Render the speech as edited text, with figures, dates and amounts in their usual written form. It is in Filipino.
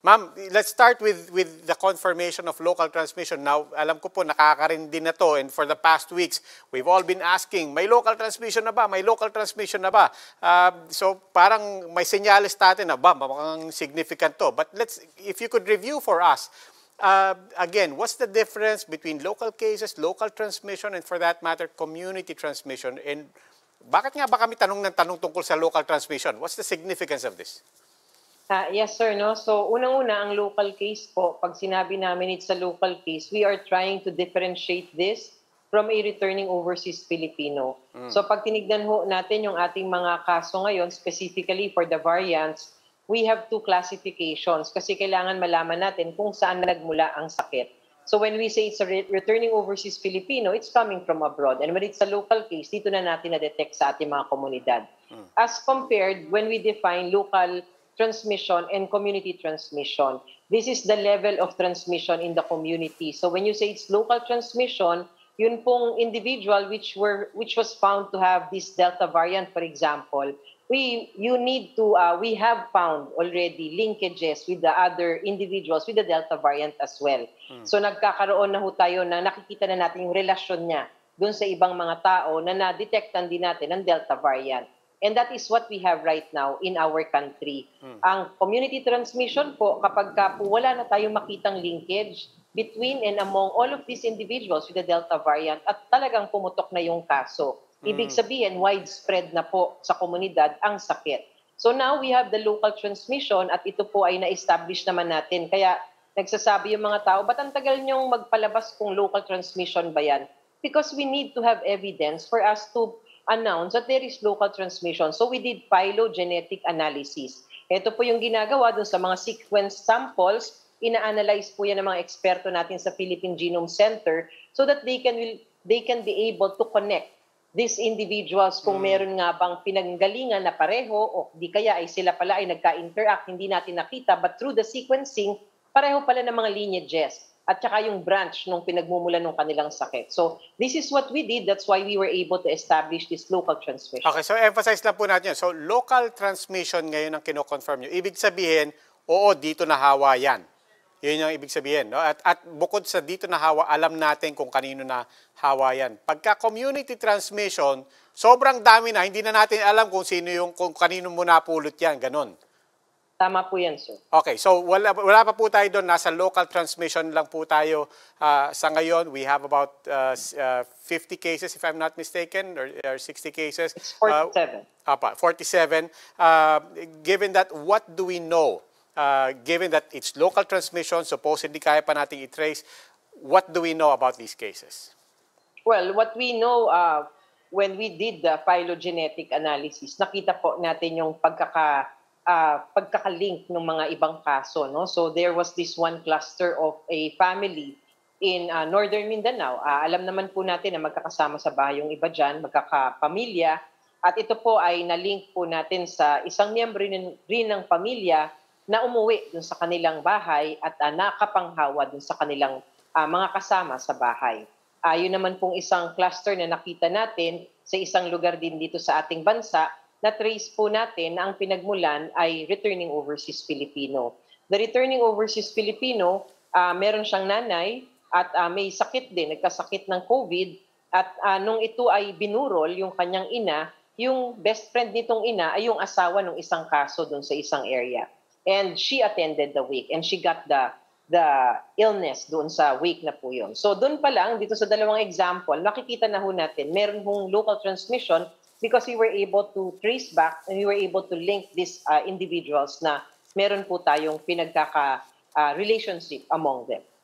Ma'am, let's start with the confirmation of local transmission. Now, alam ko po nakakarindi na to, and for the past weeks, we've all been asking, may local transmission na ba? May local transmission na ba? So parang may senyales natin na ba, mukhang significant to. But if you could review for us, again, what's the difference between local cases, local transmission, and for that matter, community transmission? And bakit nga ba kami tanong ng tanong tungkol sa local transmission? What's the significance of this? Yes, sir. No? So, unang-una, ang local case po, pag sinabi namin it's a local case, we are trying to differentiate this from a returning overseas Filipino. So, pag tinignan ho natin yung ating mga kaso ngayon, specifically for the variants, we have two classifications kasi kailangan malaman natin kung saan nagmula ang sakit. So, when we say it's a returning overseas Filipino, it's coming from abroad. And when it's a local case, dito na natin na-detect sa ating mga komunidad. As compared, when we define local transmission and community transmission. This is the level of transmission in the community. So when you say it's local transmission, yun pong individual which was found to have this Delta variant, for example, we have found already linkages with the other individuals with the Delta variant as well. So nagkakaroon na ho tayo na nakikita na natin yung relasyon niya dun sa ibang mga tao na na-detectan din natin ang Delta variant. And that is what we have right now in our country. Ang community transmission po, kapag po wala na tayong makitang linkage between and among all of these individuals with the Delta variant at talagang pumutok na yung kaso. Ibig sabihin, widespread na po sa komunidad ang sakit. So now we have the local transmission at ito po ay na-establish naman natin. Kaya nagsasabi yung mga tao, ba't ang tagal niyong magpalabas kung local transmission ba yan? Because we need to have evidence for us to announce that there is local transmission. So we did phylogenetic analysis. Ito po yung ginagawa dun sa mga sequence samples, ina-analyze po yan ng mga eksperto natin sa Philippine Genome Center so that they can be able to connect these individuals kung meron nga bang pinanggalingan na pareho o di kaya ay sila pala ay nagka-interact, hindi natin nakita, but through the sequencing, pareho pala ng mga lineages at saka yung branch nung pinagmumulan ng kanilang sakit. So, this is what we did. That's why we were able to establish this local transmission. Okay, so emphasize lang po natin yun. So, local transmission ngayon ang kino-confirm nyo. Ibig sabihin, oo, dito na hawa yan. Yun yung ibig sabihin. No? At bukod sa dito na hawa, alam natin kung kanino na hawa yan. Pagka community transmission, sobrang dami na. Hindi na natin alam kung kanino mo napulot yan. Ganon. Tama po yan, sir. Okay, so wala pa po tayo doon. Nasa local transmission lang po tayo sa ngayon. We have about 50 cases, if I'm not mistaken, or 60 cases. It's 47. 47. Given that, what do we know? Given that it's local transmission, supposedly kaya pa nating i-trace, what do we know about these cases? Well, what we know, when we did the phylogenetic analysis, nakita po natin yung pagkakalink ng mga ibang kaso. No? So there was this one cluster of a family in northern Mindanao. Alam naman po natin na magkakasama sa bahay yung iba dyan, magkakapamilya. At ito po ay nalink po natin sa isang miyembro rin ng pamilya na umuwi dun sa kanilang bahay at nakapanghawa dun sa kanilang mga kasama sa bahay. Yun naman pong isang cluster na nakita natin sa isang lugar din dito sa ating bansa, na-trace po natin na ang pinagmulan ay returning overseas Filipino. The returning overseas Filipino, meron siyang nanay at may sakit din, nagkasakit ng COVID. At nung ito ay binurol, yung kanyang ina, yung best friend nitong ina ay yung asawa ng isang kaso doon sa isang area. And she attended the wake and she got the illness doon sa wake na po yun. So doon pa lang, dito sa dalawang example, makikita na ho natin, meron hong local transmission because we were able to trace back and we were able to link these individuals na meron po tayong pinagkaka-relationship among them.